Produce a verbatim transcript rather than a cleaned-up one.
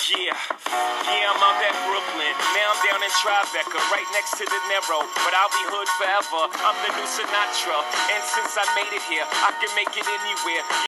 Yeah, yeah, I'm out at Brooklyn. Now I'm down in Tribeca, right next to the Narrow. But I'll be hood forever. I'm the new Sinatra. And since I made it here, I can make it anywhere.